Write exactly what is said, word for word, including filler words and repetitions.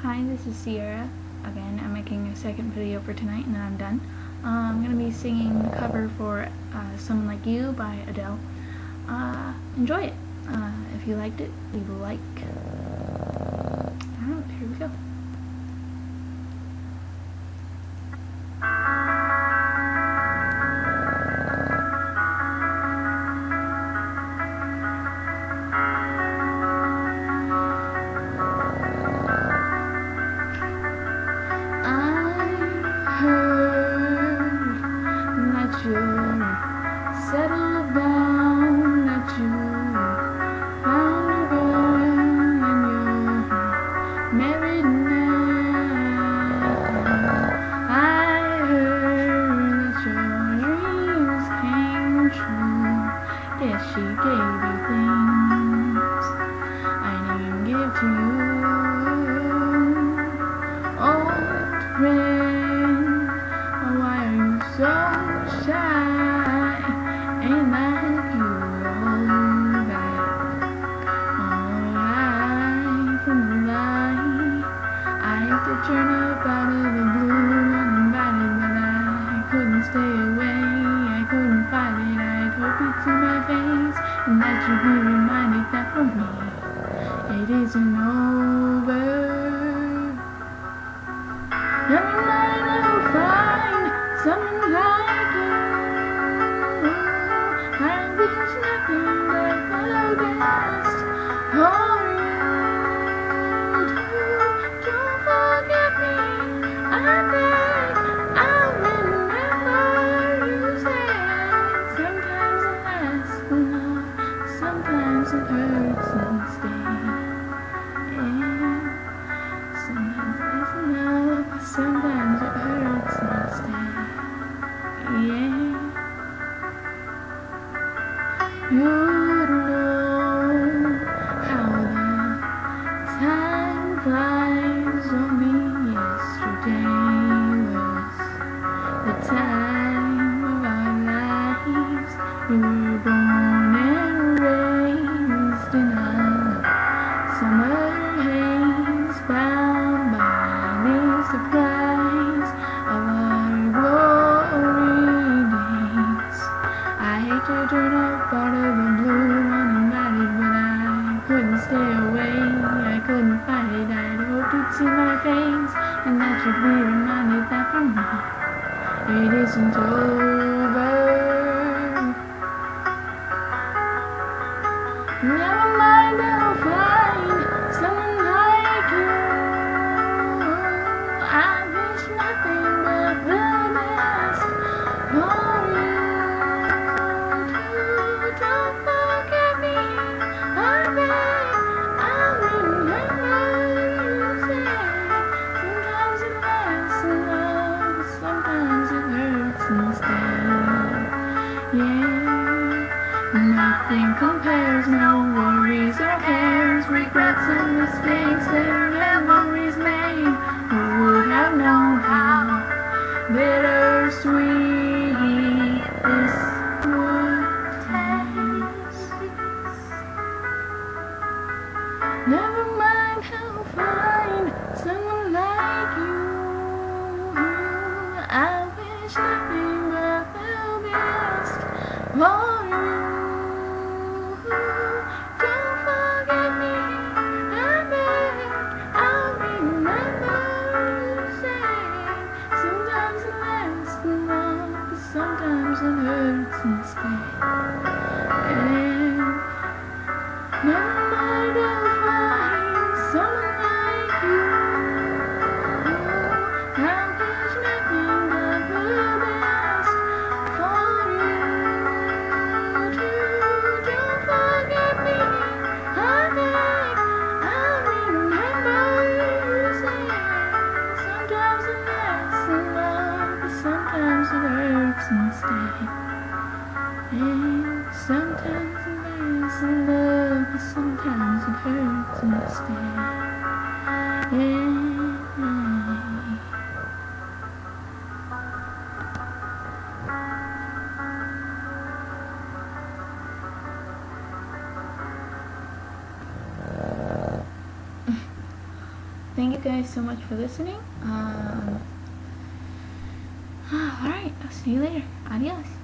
Hi, this is Sierra. Again, I'm making a second video for tonight and then I'm done. Uh, I'm going to be singing the cover for uh, Someone Like You by Adele. Uh, enjoy it. Uh, if you liked it, leave a like. Alright, here we go. You're settled down, that you found a girl and you're married now. I heard that your dreams came true. Yes, she gave you things I didn't give to you. Old friend, why are you so shy? Ain't that you all back? Alright, from the light, I hate to turn up out of the blue uninvited, but I couldn't stay away, I couldn't fight it. I'd hope you'd see my face and that you'd be reminded that for me it isn't over. Every night I'll find someone like you. I wish nothing but the best for you too. Don't forget me, I beg. I'll remember you said. Sometimes it lasts enough, sometimes it hurts instead. Yeah. Sometimes it lasts enough, sometimes it hurts instead. Yeah. You know how the time flies. Only yesterday was the time of our lives. We were born and raised in a summer haze, bound by the surprise of our glory days. I hate to turn up out of the blue uninvited, but I couldn't stay away, I couldn't fight it. I'd hoped you'd see my face and that you'd be reminded that for me it isn't over. Never mind, I'll find someone like you. I wish nothing but the best for you too. Don't forget me, I beg. I'll remember you said. Sometimes it lasts in love, but sometimes it hurts instead. Yeah. Nothing compares, no worries or cares, regrets and mistakes and memories made. Who would have known how bittersweet this would taste? Never mind, I'll find someone like you. I wish nothing but the best for you. Don't forget me, I beg. I'll remember you said. Sometimes it lasts enough, but sometimes it hurts instead. And never mind, I'll find someone like you. I wish nothing but the best for you too. Don't forget me, I beg. I'll remember you said. Sometimes it lasts in love, but sometimes it hurts instead. And sometimes it lasts in love, but sometimes it hurts instead. Yeah. thank you guys so much for listening. Um, alright, I'll see you later. Adios.